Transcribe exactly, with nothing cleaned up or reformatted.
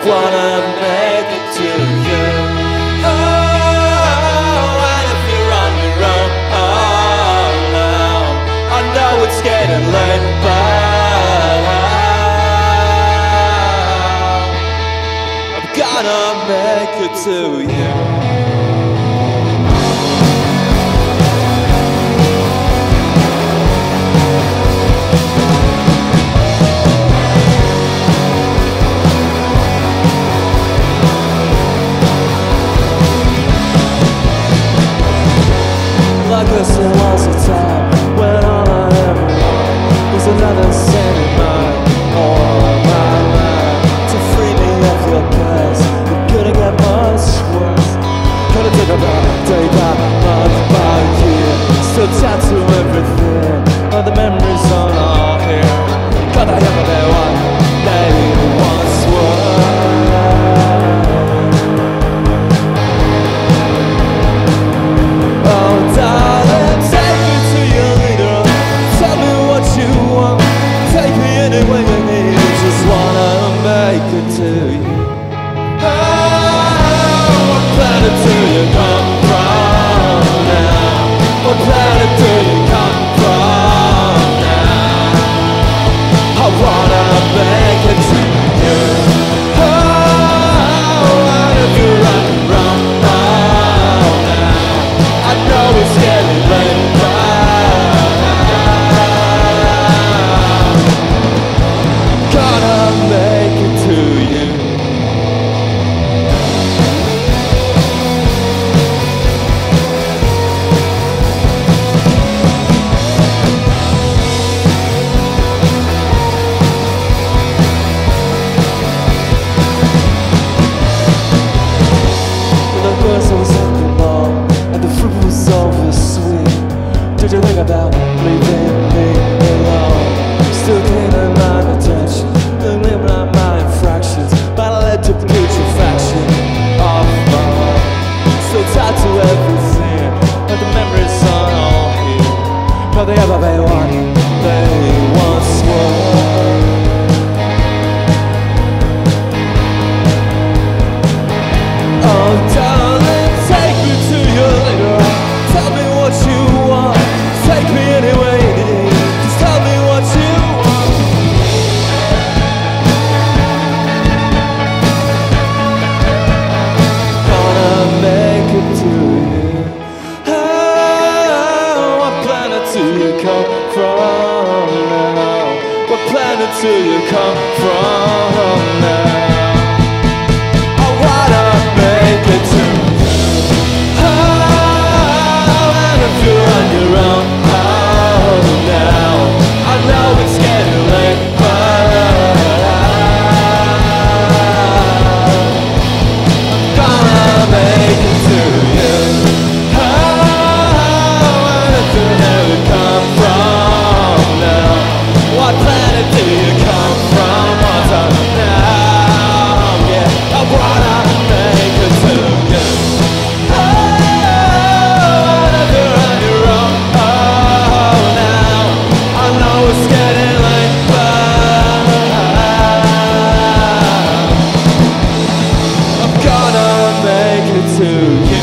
wanna make it to you. Oh, and if you're on your own, oh, now I know it's getting late, but I'm gonna make it to you. Like this in lots of time, when all I ever want is another Sunday night, all of my life, to free me of your past. It couldn't get much worse. Couldn't think about day by month by year. Still tied to everything, all the memories are all here. God, I never know what they once were. Oh, darling, take me to your leader. Tell me what you want. Take me anywhere you need. Just wanna make it to you. Oh, what planet do you come from now? What planet do you come from now? I wanna make it to you. Oh, and if you run wrong, oh, now I know it's getting late, but gonna make it to you. The girls always had the ball, and the fruit was always sweet. Did you think about leaving me alone? Still cleaning my attention, living like my infractions, but I led to putrefaction of my heart. Still tied to everything, but the memories are all here. But they ever be what they once were. Oh, darling, take me to your leader. Tell me what you want. Take me anywhere you need. Just tell me what you want. Gonna make it to you. Oh, what planet do you come from now? What planet do you come from now? I wanna make it to you. Oh, and if you're on your own, oh, now I know it's getting late, but I'm gonna make it to you. Oh, and if you never come from now, what planet do you come from? What's up now? Yeah, I wanna make it to you. Oh, and if you're on your own, oh, now I know it's getting late, but I'm gonna make it to you.